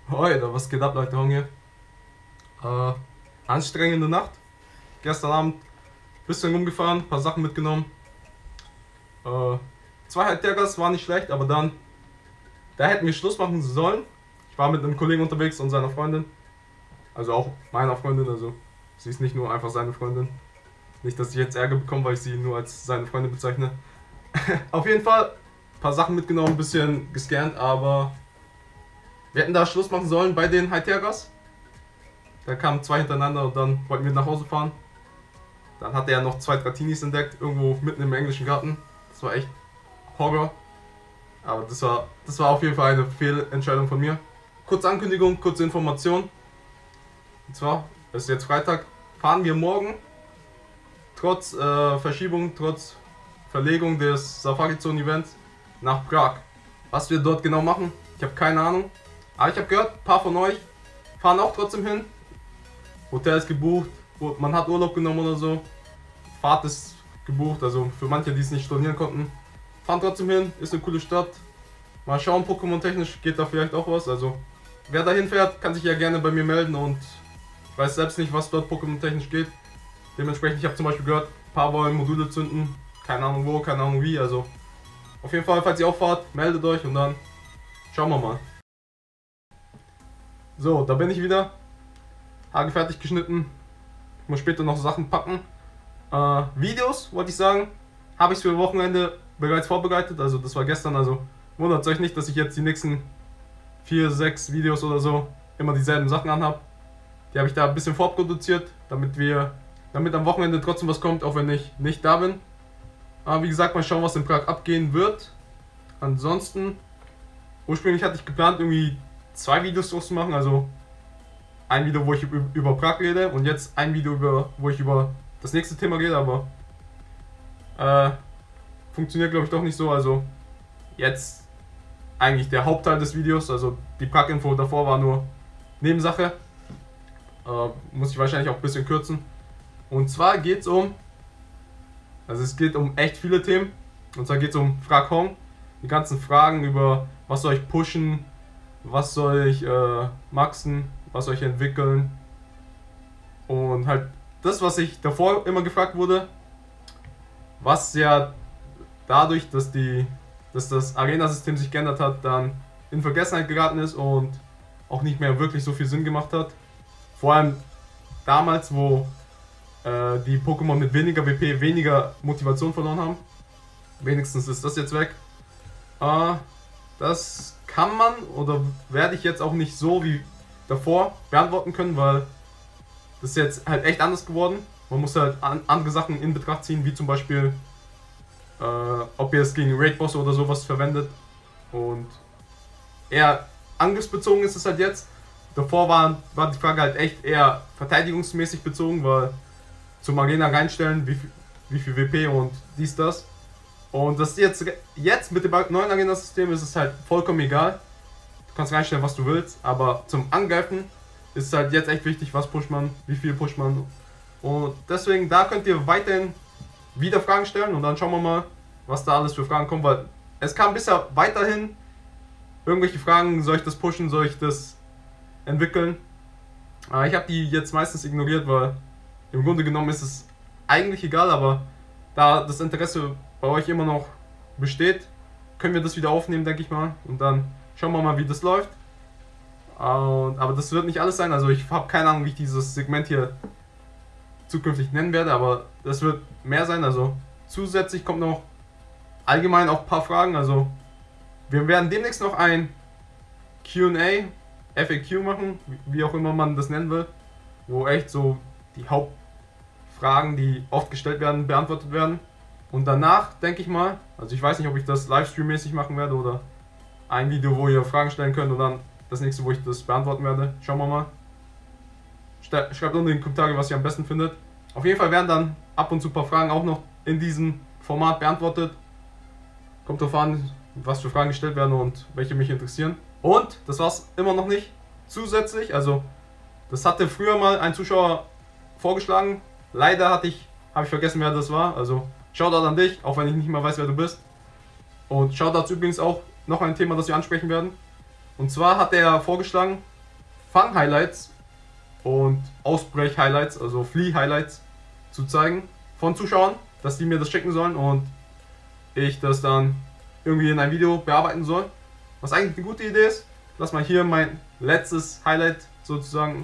Heute, was geht ab, Leute? Hong hier. Anstrengende Nacht. Gestern Abend ein bisschen rumgefahren, ein paar Sachen mitgenommen. Äh, Zwei Halbtagas war nicht schlecht, aber dann, da hätten wir Schluss machen sollen. Ich war mit einem Kollegen unterwegs und seiner Freundin. Also auch meiner Freundin, also sie ist nicht nur einfach seine Freundin. Nicht, dass ich jetzt Ärger bekomme, weil ich sie nur als seine Freundin bezeichne. Auf jeden Fall ein paar Sachen mitgenommen, ein bisschen gescannt, aber wir hätten da Schluss machen sollen bei den Halbtagas. Da kamen zwei hintereinander und dann wollten wir nach Hause fahren. Dann hatte er noch zwei Tratinis entdeckt, irgendwo mitten im englischen Garten. Das war echt Horror. Aber das war auf jeden Fall eine Fehlentscheidung von mir. Kurze Ankündigung, kurze Information. Und zwar, es ist jetzt Freitag, fahren wir morgen, trotz Verschiebung, trotz Verlegung des Safari Zone Events, nach Prag. Was wir dort genau machen, ich habe keine Ahnung. Aber ich habe gehört, ein paar von euch fahren auch trotzdem hin. Hotel ist gebucht, man hat Urlaub genommen oder so. Fahrt ist gebucht, also für manche, die es nicht stornieren konnten. Fahren trotzdem hin, ist eine coole Stadt. Mal schauen, Pokémon technisch geht da vielleicht auch was. Also wer dahin fährt, kann sich ja gerne bei mir melden und ich weiß selbst nicht, was dort Pokémon technisch geht. Dementsprechend, ich habe zum Beispiel gehört, ein paar wollen Module zünden, keine Ahnung wo, keine Ahnung wie. Also auf jeden Fall, falls ihr auch fahrt, meldet euch und dann schauen wir mal. So, da bin ich wieder. Haare fertig geschnitten. Ich muss später noch Sachen packen. Videos, wollte ich sagen, habe ich für Wochenende bereits vorbereitet. Also das war gestern, also wundert euch nicht, dass ich jetzt die nächsten 4, 6 Videos oder so immer dieselben Sachen anhab. Die habe ich da ein bisschen vorproduziert, damit am Wochenende trotzdem was kommt, auch wenn ich nicht da bin. Aber wie gesagt, mal schauen, was in Prag abgehen wird. Ansonsten, ursprünglich hatte ich geplant, irgendwie 2 Videos draus zu machen, also ein Video, wo ich über Prag rede und jetzt ein Video, wo ich über das nächste Thema rede, aber funktioniert glaube ich doch nicht so. Also jetzt eigentlich der Hauptteil des Videos, also die Prag-Info davor war nur Nebensache. Muss ich wahrscheinlich auch ein bisschen kürzen. Und zwar geht es geht um echt viele Themen. Und zwar geht es um Frag Hong. Die ganzen Fragen über, was soll ich pushen, was soll ich maxen, was soll ich entwickeln. Und halt das, was ich davor immer gefragt wurde, was ja dadurch, dass das Arena-System sich geändert hat, dann in Vergessenheit geraten ist und auch nicht mehr wirklich so viel Sinn gemacht hat. Vor allem damals, wo die Pokémon mit weniger WP weniger Motivation verloren haben. Wenigstens ist das jetzt weg. Das kann man oder werde ich jetzt auch nicht so wie davor beantworten können, weil das ist jetzt halt echt anders geworden. Man muss halt andere Sachen in Betracht ziehen, wie zum Beispiel ob ihr es gegen Raid-Bosse oder sowas verwendet. Und eher angriffsbezogen ist es halt jetzt. Davor war die Frage halt echt eher verteidigungsmäßig bezogen, weil zum Arena reinstellen, wie viel WP und dies, das. Und das jetzt mit dem neuen Arena-System ist es halt vollkommen egal. Du kannst reinstellen, was du willst, aber zum Angreifen ist es halt jetzt echt wichtig, was pusht man, wie viel pusht man. Und deswegen, da könnt ihr weiterhin wieder Fragen stellen und dann schauen wir mal, was da alles für Fragen kommen, weil es kam bisher weiterhin irgendwelche Fragen, soll ich das pushen, soll ich das entwickeln. Ich habe die jetzt meistens ignoriert, weil im Grunde genommen ist es eigentlich egal, aber da das Interesse bei euch immer noch besteht, können wir das wieder aufnehmen, denke ich mal. Und dann schauen wir mal, wie das läuft. Aber das wird nicht alles sein, also ich habe keine Ahnung, wie ich dieses Segment hier zukünftig nennen werde, aber das wird mehr sein. Also zusätzlich kommt noch allgemein auch ein paar Fragen. Also wir werden demnächst noch ein Q&A, FAQ machen, wie auch immer man das nennen will, wo echt so die Hauptfragen, die oft gestellt werden, beantwortet werden. Und danach denke ich mal, also ich weiß nicht, ob ich das Livestream-mäßig machen werde oder ein Video, wo ihr Fragen stellen könnt und dann das nächste, wo ich das beantworten werde. Schauen wir mal. Schreibt unten in die Kommentare, was ihr am besten findet. Auf jeden Fall werden dann ab und zu ein paar Fragen auch noch in diesem Format beantwortet. Kommt drauf an, was für Fragen gestellt werden und welche mich interessieren. Und das war's immer noch nicht. Zusätzlich, also das hatte früher mal ein Zuschauer vorgeschlagen. Leider habe ich vergessen, wer das war. Also Shoutout an dich, auch wenn ich nicht mehr weiß, wer du bist. Und Shoutout übrigens auch noch ein Thema, das wir ansprechen werden. Und zwar hat er vorgeschlagen, Fang-Highlights und Ausbrech-Highlights, also Flee-Highlights zu zeigen von Zuschauern, dass die mir das schicken sollen und ich das dann irgendwie in ein Video bearbeiten soll. Was eigentlich eine gute Idee ist. Lass mal hier mein letztes Highlight sozusagen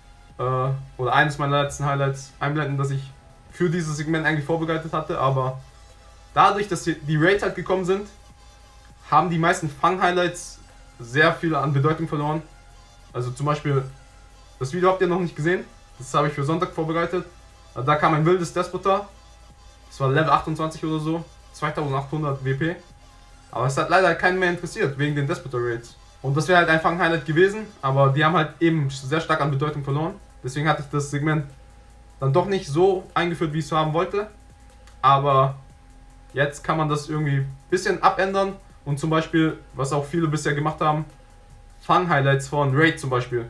oder eines meiner letzten Highlights einblenden, das ich für dieses Segment eigentlich vorbereitet hatte, aber dadurch, dass die Raids halt gekommen sind, haben die meisten Fang-Highlights sehr viel an Bedeutung verloren. Also zum Beispiel, das Video habt ihr noch nicht gesehen, das habe ich für Sonntag vorbereitet. Da kam ein wildes Despota, das war Level 28 oder so, 2800 WP. Aber es hat leider keinen mehr interessiert, wegen den Despota Raids. Und das wäre halt ein Fang-Highlight gewesen, aber die haben halt eben sehr stark an Bedeutung verloren. Deswegen hatte ich das Segment dann doch nicht so eingeführt, wie ich es haben wollte. Aber jetzt kann man das irgendwie ein bisschen abändern. Und zum Beispiel, was auch viele bisher gemacht haben, Fang-Highlights von Raid zum Beispiel.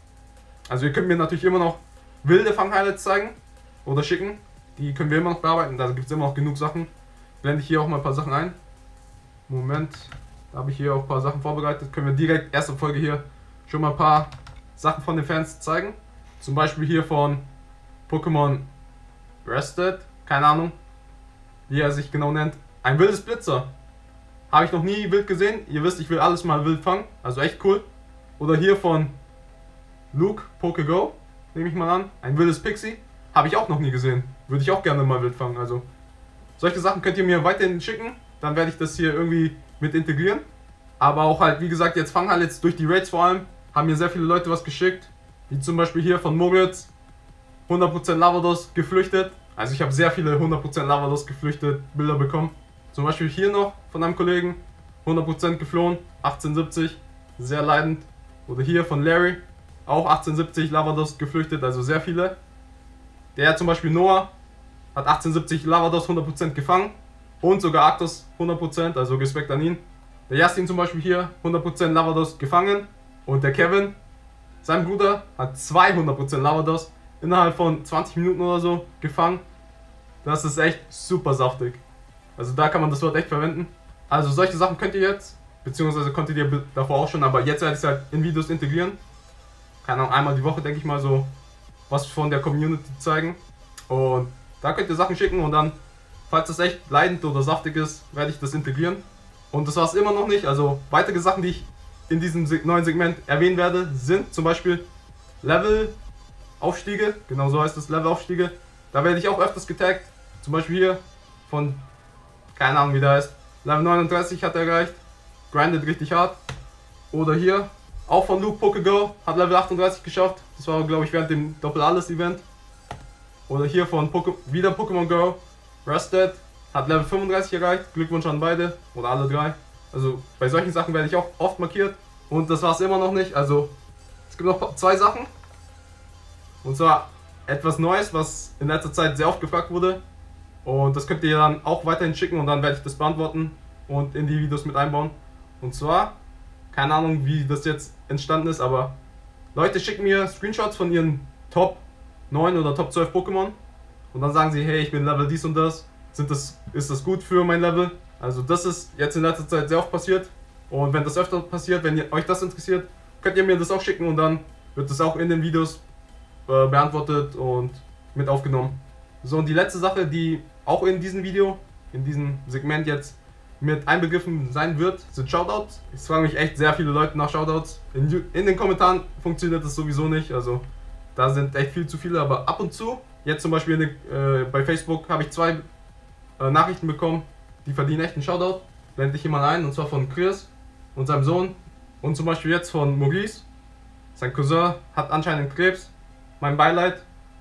Also ihr könnt mir natürlich immer noch wilde Fang-Highlights zeigen oder schicken. Die können wir immer noch bearbeiten, da gibt es immer noch genug Sachen. Blende ich hier auch mal ein paar Sachen ein. Moment, da habe ich hier auch ein paar Sachen vorbereitet. Können wir direkt, erste Folge hier, schon mal ein paar Sachen von den Fans zeigen. Zum Beispiel hier von Pokémon Rested, keine Ahnung, wie er sich genau nennt. Ein wildes Blitzer. Habe ich noch nie wild gesehen. Ihr wisst, ich will alles mal wild fangen, also echt cool. Oder hier von Luke PokéGo, nehme ich mal an. Ein wildes Pixie. Habe ich auch noch nie gesehen. Würde ich auch gerne mal wild fangen. Also solche Sachen könnt ihr mir weiterhin schicken. Dann werde ich das hier irgendwie mit integrieren. Aber auch halt, wie gesagt, jetzt Fang-Highlights durch die Raids vor allem, haben mir sehr viele Leute was geschickt. Wie zum Beispiel hier von Moritz, 100% Lavados geflüchtet. Also ich habe sehr viele 100% Lavados geflüchtet Bilder bekommen. Zum Beispiel hier noch von einem Kollegen, 100% geflohen, 1870, sehr leidend. Oder hier von Larry, auch 1870 Lavados geflüchtet, also sehr viele. Der zum Beispiel Noah hat 1870 Lavados 100% gefangen und sogar Arctos 100%, also Respekt an ihn. Der Justin zum Beispiel hier 100% Lavados gefangen und der Kevin, sein Bruder, hat 200% Lavados innerhalb von 20 Minuten oder so gefangen. Das ist echt super saftig. Also da kann man das Wort echt verwenden. Also solche Sachen könnt ihr jetzt, beziehungsweise konntet ihr davor auch schon, aber jetzt werde ich es halt in Videos integrieren. Keine Ahnung, einmal die Woche denke ich mal so was von der Community zeigen. Und da könnt ihr Sachen schicken und dann, falls das echt leidend oder saftig ist, werde ich das integrieren. Und das war es immer noch nicht. Also weitere Sachen, die ich in diesem neuen Segment erwähnen werde, sind zum Beispiel Level-Aufstiege. Genau so heißt es, Level-Aufstiege. Da werde ich auch öfters getaggt. Zum Beispiel hier von, keine Ahnung wie der heißt, Level 39 hat er erreicht. Grindet richtig hart. Oder hier, auch von Luke PokéGo, hat Level 38 geschafft. Das war, glaube ich, während dem Doppel-Alles-Event. Oder hier von wieder Pokémon Go, Rusted, hat Level 35 erreicht. Glückwunsch an beide oder alle drei. Also bei solchen Sachen werde ich auch oft markiert. Und das war es immer noch nicht. Also es gibt noch zwei Sachen. Und zwar etwas Neues, was in letzter Zeit sehr oft gefragt wurde. Und das könnt ihr dann auch weiterhin schicken und dann werde ich das beantworten und in die Videos mit einbauen. Und zwar, keine Ahnung wie das jetzt entstanden ist, aber Leute schicken mir Screenshots von ihren Top 9 oder Top 12 Pokémon. Und dann sagen sie, hey, ich bin Level dies und das. Ist das gut für mein Level? Also das ist jetzt in letzter Zeit sehr oft passiert. Und wenn das öfter passiert, wenn euch das interessiert, könnt ihr mir das auch schicken und dann wird das auch in den Videos beantwortet und mit aufgenommen. So, und die letzte Sache, die auch in diesem Video, in diesem Segment jetzt mit einbegriffen sein wird, sind Shoutouts. Ich frage mich echt sehr viele Leute nach Shoutouts. In den Kommentaren funktioniert das sowieso nicht, also da sind echt viel zu viele, aber ab und zu, jetzt zum Beispiel bei Facebook habe ich zwei Nachrichten bekommen, die verdienen echt einen Shoutout. Blende ich hier mal ein, und zwar von Chris und seinem Sohn und zum Beispiel jetzt von Maurice. Sein Cousin hat anscheinend Krebs, mein Beileid.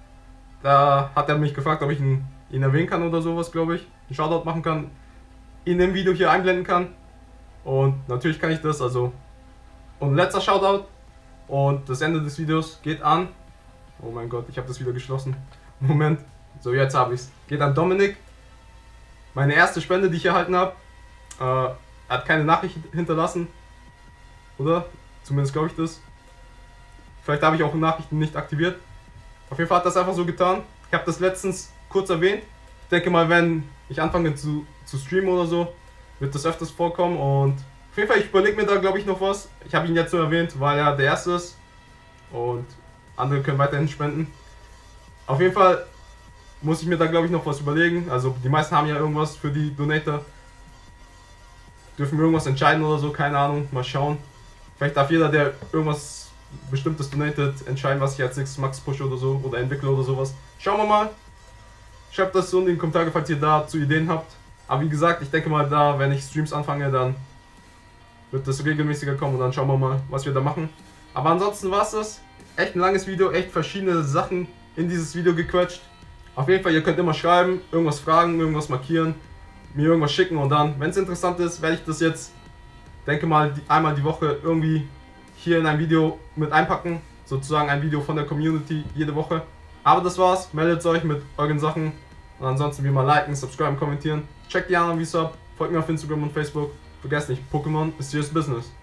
Da hat er mich gefragt, ob ich ihn erwähnen kann oder sowas, glaube ich. Einen Shoutout machen kann, ihn im Video hier einblenden kann. Und natürlich kann ich das, also. Und letzter Shoutout. Und das Ende des Videos geht an. Oh mein Gott, ich habe das wieder geschlossen. Moment. So, jetzt habe ich es. Geht an Dominik. Meine erste Spende, die ich erhalten habe. Er hat keine Nachricht hinterlassen. Oder? Zumindest glaube ich das. Vielleicht habe ich auch Nachrichten nicht aktiviert. Auf jeden Fall hat das einfach so getan. Ich habe das letztens kurz erwähnt. Ich denke mal, wenn ich anfange zu streamen oder so, wird das öfters vorkommen. Und auf jeden Fall, ich überlege mir da, glaube ich, noch was. Ich habe ihn jetzt so erwähnt, weil er der Erste ist. und andere können weiterhin spenden. Auf jeden Fall muss ich mir da, glaube ich, noch was überlegen. Also die meisten haben ja irgendwas für die Donator. Dürfen wir irgendwas entscheiden oder so, keine Ahnung, mal schauen. Vielleicht darf jeder, der irgendwas Bestimmtes donatet, entscheiden, was ich als nächstes Max pushe oder so, oder entwickle oder sowas. Schauen wir mal. Schreibt das so in die Kommentare, falls ihr dazu Ideen habt. Aber wie gesagt, ich denke mal da, wenn ich Streams anfange, dann wird das regelmäßiger kommen und dann schauen wir mal, was wir da machen. Aber ansonsten war es das. Echt ein langes Video, echt verschiedene Sachen in dieses Video gequetscht. Auf jeden Fall, ihr könnt immer schreiben, irgendwas fragen, irgendwas markieren, mir irgendwas schicken und dann, wenn es interessant ist, werde ich das jetzt, denke mal, einmal die Woche irgendwie hier in ein Video mit einpacken. Sozusagen ein Video von der Community jede Woche. Aber das war's, meldet euch mit euren Sachen. Und ansonsten wie immer liken, subscriben, kommentieren. Checkt die anderen Videos ab, folgt mir auf Instagram und Facebook. Vergesst nicht, Pokémon ist serious business.